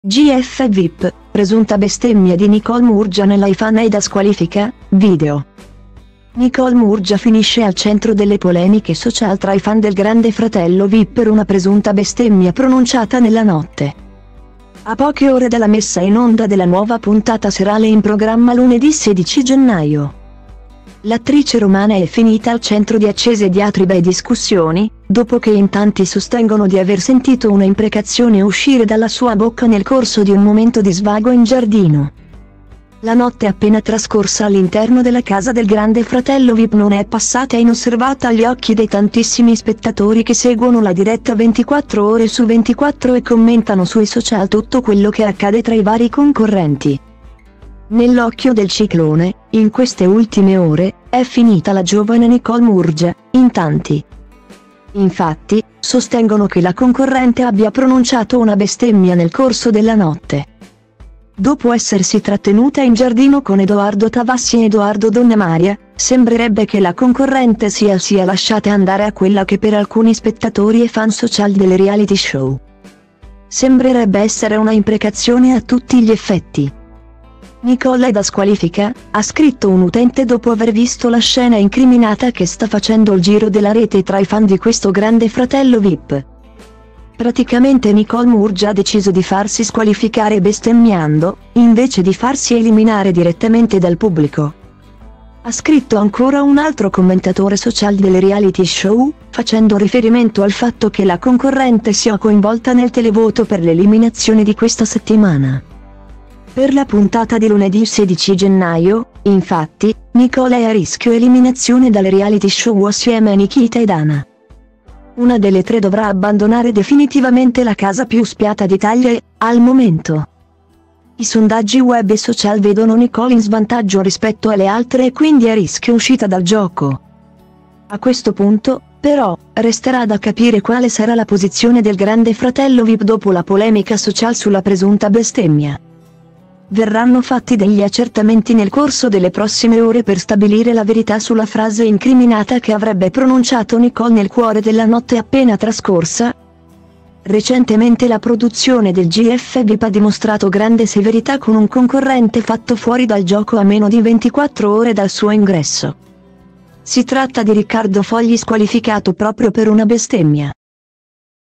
GF VIP, presunta bestemmia di Nicole Murgia nell'iPhone e da squalifica, video. Nicole Murgia finisce al centro delle polemiche social tra i fan del Grande Fratello VIP per una presunta bestemmia pronunciata nella notte. A poche ore dalla messa in onda della nuova puntata serale in programma lunedì 16 gennaio. L'attrice romana è finita al centro di accese diatribe e discussioni, dopo che in tanti sostengono di aver sentito una imprecazione uscire dalla sua bocca nel corso di un momento di svago in giardino. La notte appena trascorsa all'interno della casa del Grande Fratello VIP non è passata inosservata agli occhi dei tantissimi spettatori che seguono la diretta 24 ore su 24 e commentano sui social tutto quello che accade tra i vari concorrenti. Nell'occhio del ciclone, in queste ultime ore, è finita la giovane Nicole Murgia, in tanti. Infatti, sostengono che la concorrente abbia pronunciato una bestemmia nel corso della notte. Dopo essersi trattenuta in giardino con Edoardo Tavassi e Edoardo Donnamaria, sembrerebbe che la concorrente sia lasciata andare a quella che per alcuni spettatori e fan social delle reality show sembrerebbe essere una imprecazione a tutti gli effetti. Nicole è da squalifica, ha scritto un utente dopo aver visto la scena incriminata che sta facendo il giro della rete tra i fan di questo Grande Fratello VIP. Praticamente Nicole Murgia ha deciso di farsi squalificare bestemmiando, invece di farsi eliminare direttamente dal pubblico. Ha scritto ancora un altro commentatore social delle reality show, facendo riferimento al fatto che la concorrente sia coinvolta nel televoto per l'eliminazione di questa settimana. Per la puntata di lunedì 16 gennaio, infatti, Nicole è a rischio eliminazione dalle reality show assieme a Nikita e Dana. Una delle tre dovrà abbandonare definitivamente la casa più spiata d'Italia e, al momento, i sondaggi web e social vedono Nicole in svantaggio rispetto alle altre e quindi a rischio uscita dal gioco. A questo punto, però, resterà da capire quale sarà la posizione del Grande Fratello VIP dopo la polemica social sulla presunta bestemmia. Verranno fatti degli accertamenti nel corso delle prossime ore per stabilire la verità sulla frase incriminata che avrebbe pronunciato Nicole nel cuore della notte appena trascorsa. Recentemente la produzione del GF VIP ha dimostrato grande severità con un concorrente fatto fuori dal gioco a meno di 24 ore dal suo ingresso. Si tratta di Riccardo Fogli, squalificato proprio per una bestemmia.